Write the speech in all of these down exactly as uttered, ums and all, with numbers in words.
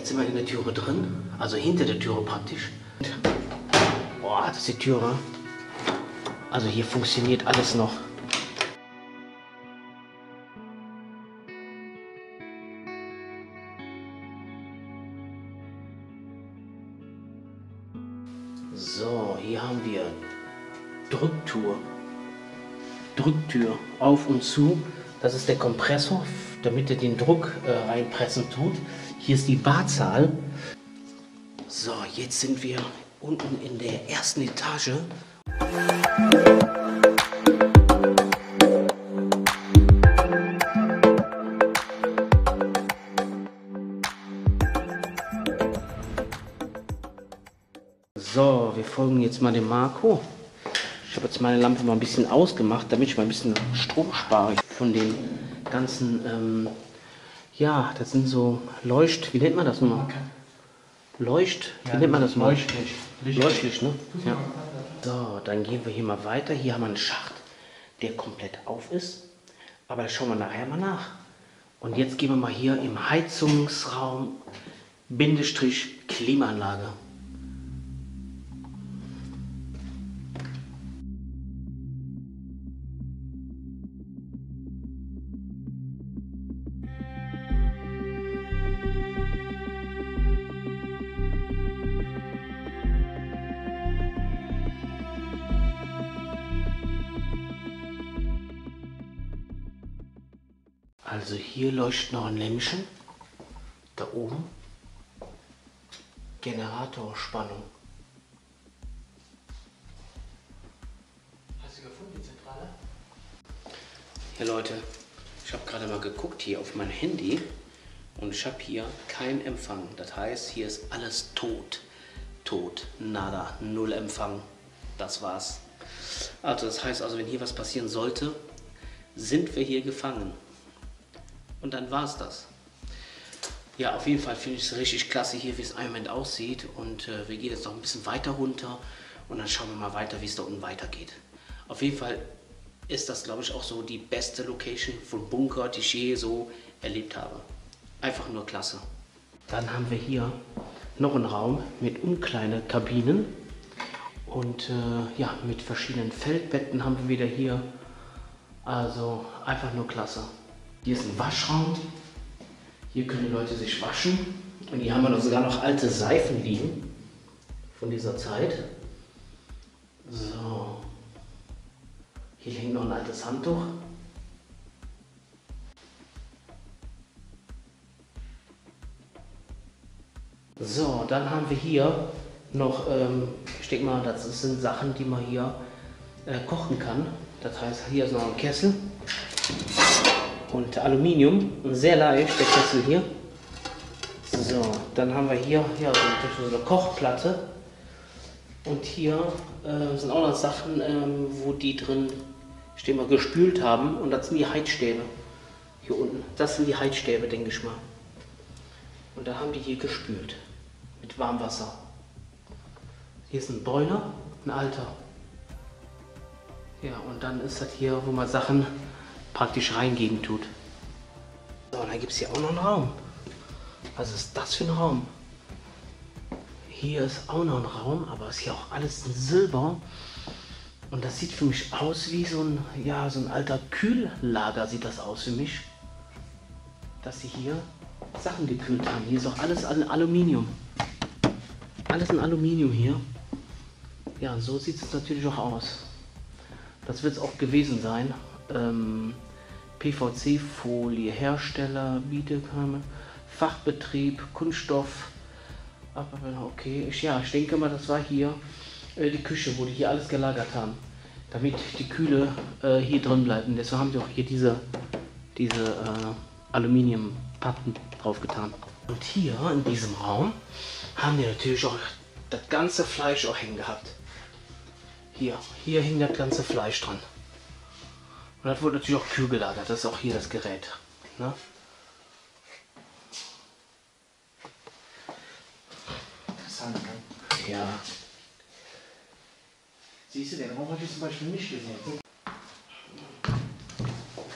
jetzt sind wir in der Türe drin, also hinter der Türe praktisch. Boah, das ist die Türe. Also hier funktioniert alles noch. So, hier haben wir Drücktür. Drücktür auf und zu. Das ist der Kompressor, damit er den Druck äh, reinpressen tut. Hier ist die Barzahl. So, jetzt sind wir unten in der ersten Etage. So, wir folgen jetzt mal dem Marco. Ich habe jetzt meine Lampe mal ein bisschen ausgemacht, damit ich mal ein bisschen Strom spare von den ganzen, ähm, ja, das sind so Leucht, wie nennt man das nochmal? Leucht, wie ja, nennt man das mal? Leuchtlicht. Leuchtlicht, ne? Ja. So, dann gehen wir hier mal weiter. Hier haben wir einen Schacht, der komplett auf ist. Aber da schauen wir nachher mal nach. Und jetzt gehen wir mal hier im Heizungsraum, Bindestrich Klimaanlage. Also hier leuchtet noch ein Lämpchen, da oben, Generatorspannung. Hast du gefunden, die Zentrale? Ja Leute, ich habe gerade mal geguckt hier auf mein Handy und ich habe hier keinen Empfang. Das heißt, hier ist alles tot, tot, nada, null Empfang, das war's. Also das heißt also, wenn hier was passieren sollte, sind wir hier gefangen. Und dann war es das. Ja, auf jeden Fall finde ich es richtig klasse hier, wie es im Moment aussieht. Und äh, wir gehen jetzt noch ein bisschen weiter runter und dann schauen wir mal weiter, wie es da unten weitergeht. Auf jeden Fall ist das, glaube ich, auch so die beste Location von Bunker, die ich je so erlebt habe. Einfach nur klasse. Dann haben wir hier noch einen Raum mit unkleine Kabinen. Und äh, ja, mit verschiedenen Feldbetten haben wir wieder hier. Also einfach nur klasse. Hier ist ein Waschraum. Hier können die Leute sich waschen. Und hier haben wir noch sogar noch alte Seifen liegen von dieser Zeit. So. Hier hängt noch ein altes Handtuch. So, dann haben wir hier noch, ähm, ich denke mal, das sind Sachen, die man hier äh, kochen kann. Das heißt, hier ist noch ein Kessel. Und Aluminium, sehr leicht, der Kessel hier. So, dann haben wir hier ja, so eine Kochplatte. Und hier äh, sind auch noch Sachen, ähm, wo die drin stehen, wir gespült haben. Und das sind die Heizstäbe. Hier unten. Das sind die Heizstäbe, denke ich mal. Und da haben die hier gespült. Mit Warmwasser. Hier ist ein Boiler, ein alter. Ja, und dann ist das hier, wo man Sachen praktisch reingeben tut. So, und dann gibt es hier auch noch einen Raum. Was ist das für ein Raum? Hier ist auch noch ein Raum, aber ist hier auch alles in Silber. Und das sieht für mich aus wie so ein, ja, so ein alter Kühllager sieht das aus für mich. Dass sie hier Sachen gekühlt haben. Hier ist auch alles in Aluminium. Alles in Aluminium hier. Ja, und so sieht es natürlich auch aus. Das wird es auch gewesen sein. Ähm, P V C-Folie, Hersteller, Bietekammer, Fachbetrieb, Kunststoff. Okay, ich, ja, ich denke mal, das war hier äh, die Küche, wo die hier alles gelagert haben, damit die Kühle äh, hier drin bleiben. Deshalb haben sie auch hier diese, diese äh, Aluminiumplatten drauf getan. Und hier in diesem Raum haben die natürlich auch das ganze Fleisch auch hängen gehabt. Hier, hier hing das ganze Fleisch dran. Und das wurde natürlich auch kühl gelagert. Das ist auch hier das Gerät. Ne? Interessant, ne? Ja. Siehst du, den Raum habe ich zum Beispiel nicht gesehen.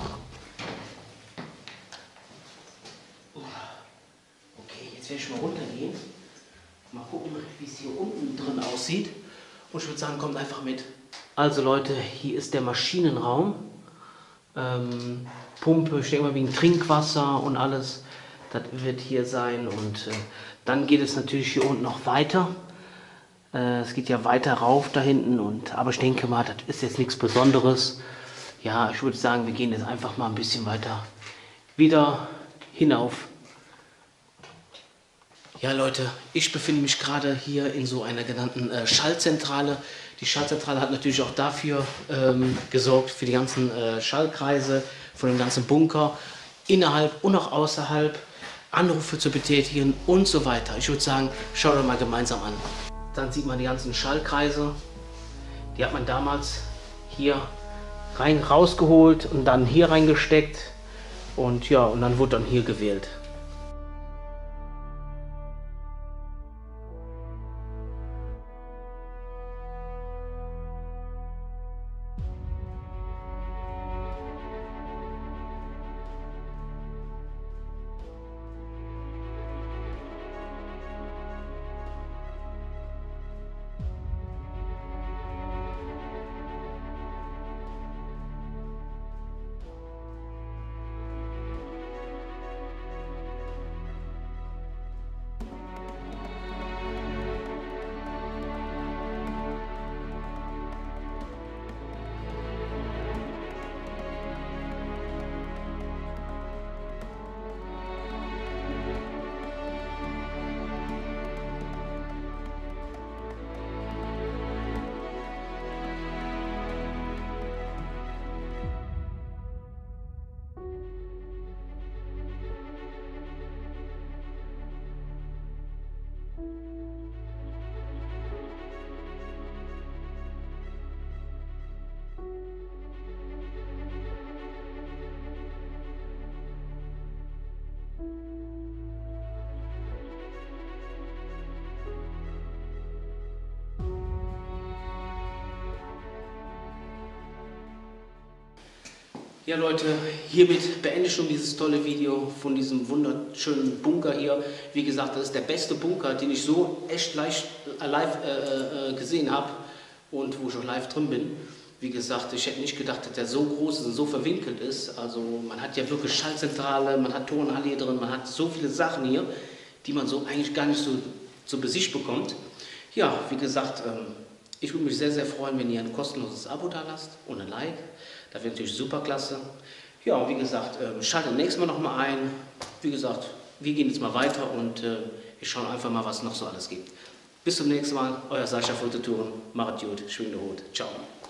Okay, jetzt werde ich mal runtergehen. weitergehen. Mal gucken, wie es hier unten drin aussieht. Und ich würde sagen, kommt einfach mit. Also Leute, hier ist der Maschinenraum. Ähm, Pumpe, ich denke mal wegen Trinkwasser und alles. Das wird hier sein. Und äh, dann geht es natürlich hier unten noch weiter. Äh, es geht ja weiter rauf da hinten. Und, aber ich denke mal, das ist jetzt nichts Besonderes. Ja, ich würde sagen, wir gehen jetzt einfach mal ein bisschen weiter wieder hinauf. Ja Leute, ich befinde mich gerade hier in so einer genannten äh, Schallzentrale. Die Schallzentrale hat natürlich auch dafür ähm, gesorgt, für die ganzen äh, Schallkreise von dem ganzen Bunker, innerhalb und auch außerhalb, Anrufe zu betätigen und so weiter. Ich würde sagen, schaut euch mal gemeinsam an. Dann sieht man die ganzen Schallkreise, die hat man damals hier rein rausgeholt und dann hier reingesteckt und ja, und dann wurde dann hier gewählt. Ja Leute, hiermit beende ich schon dieses tolle Video von diesem wunderschönen Bunker hier. Wie gesagt, das ist der beste Bunker, den ich so echt leicht, äh, live äh, äh, gesehen habe und wo ich auch live drin bin. Wie gesagt, ich hätte nicht gedacht, dass der so groß ist und so verwinkelt ist. Also man hat ja wirklich Schallzentrale, man hat Turnhalle hier drin, man hat so viele Sachen hier, die man so eigentlich gar nicht so zu Besicht bekommt. Ja, wie gesagt, ähm, ich würde mich sehr, sehr freuen, wenn ihr ein kostenloses Abo da lasst und ein Like. Das wäre natürlich super klasse. Ja, und wie gesagt, äh, schaltet nächstes Mal nochmal ein. Wie gesagt, wir gehen jetzt mal weiter und äh, wir schauen einfach mal, was noch so alles gibt. Bis zum nächsten Mal, euer Sascha Fototouren. Macht gut, schwingt der Hut. Ciao.